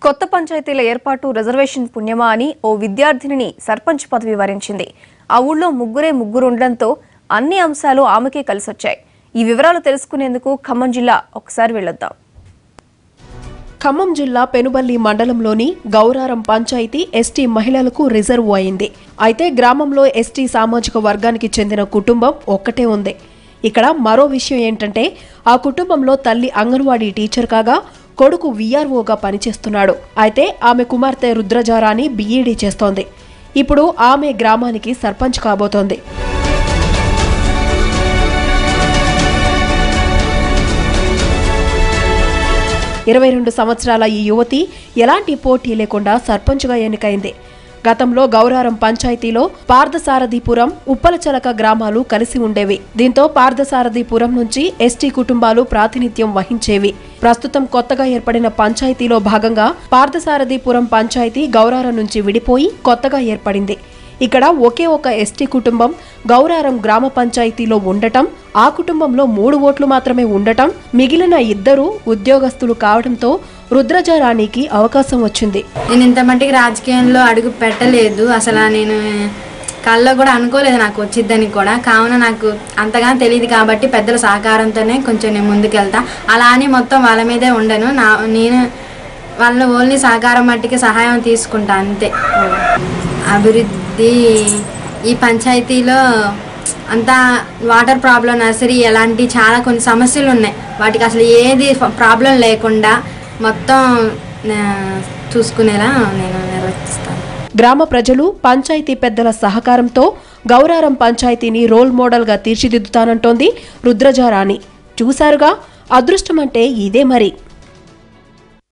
కొత్త పంచాయతీల ఏర్పాటు రిజర్వేషన్ పుణ్యమా అని ఓ విద్యార్థినిని సర్పంచ్ పదవి వరించింది. ఆ ఊళ్ళో ముగ్గురు ఉండడంతో అన్ని అంశాలు ఆమెకే కలిసొచ్చాయి. ఈ వివరాలు తెలుసుకునేందుకు ఖమ్మం జిల్లా ఒకసారి వెళ్ళొద్దాం. ఖమ్మం జిల్లా పెనుబల్లి మండలంలోని గౌరారం పంచాయతీ ఎస్టీ మహిళలకు రిజర్వ్ అయింది. అయితే గ్రామంలో ఎస్టీ సామాజిక వర్గానికి చెందిన కుటుంబం ఒక్కటే ఉంది. ఇక్కడ మరో విషయం ఏంటంటే ఆ కుటుంబంలో తల్లి అంగన్వాడీ టీచర్ కాగా కొడుకు విఆర్ఓగా పనిచేస్తున్నాడు. అయితే ఆమె కుమార్తె రుద్రజారాణి బీఈడీ చేస్తోంది. ఇప్పుడు ఆమె గ్రామానికి సర్పంచ్ కాబోతోంది. ఇరవై 22 సంవత్సరాల ఈ యువతి ఎలాంటి పోటీ లేకుండా సర్పంచ్గా ఎన్నికైంది. గతంలో గౌరారం పంచాయతీలో పార్థసారథీపురం, ఉప్పలచలక గ్రామాలు కలిసి ఉండేవి. దీంతో పార్థసారథీపురం నుంచి ఎస్టీ కుటుంబాలు ప్రాతినిధ్యం వహించేవి. ప్రస్తుతం కొత్తగా ఏర్పడిన పంచాయతీలో భాగంగా పార్థసారథీపురం పంచాయతీ గౌరారం నుంచి విడిపోయి కొత్తగా ఏర్పడింది. ఇక్కడ ఒకే ఒక ఎస్టీ కుటుంబం గౌరారం గ్రామ పంచాయతీలో ఉండటం, ఆ కుటుంబంలో 3 ఓట్లు మాత్రమే ఉండటం, మిగిలిన 2 ఉద్యోగస్తులు కావడంతో రుద్రజారాణికి అవకాశం వచ్చింది. నేను ఇంత మట్టికి రాజకీయంలో అడుగు పెట్టలేదు. అసలు నేను కళ్ళలో కూడా అనుకోలేదు నాకు వచ్చిద్దని కూడా. కావున నాకు అంతగా తెలియదు కాబట్టి పెద్దల సహకారంతోనే కొంచెం నేను ముందుకెళ్తా. అలా అని మొత్తం వాళ్ళ మీదే ఉండను. నేను వాళ్ళ ఓన్లీ సహకారం మట్టికి సహాయం తీసుకుంటా అంతే. అభివృద్ధి ఈ పంచాయతీలో అంతా వాటర్ ప్రాబ్లం, నర్సరీ, ఎలాంటి చాలా కొన్ని సమస్యలు ఉన్నాయి. వాటికి అసలు ఏది ప్రాబ్లం లేకుండా మొత్తం చూసుకునేలా నేను నిర్వర్తిస్తాను. గ్రామ ప్రజలు, పంచాయతీ పెద్దల సహకారంతో గౌరారం పంచాయతీని రోల్ మోడల్గా తీర్చిదిద్దుతానంటోంది రుద్రజారాణి. చూశారుగా, అదృష్టం అంటే ఇదే మరి.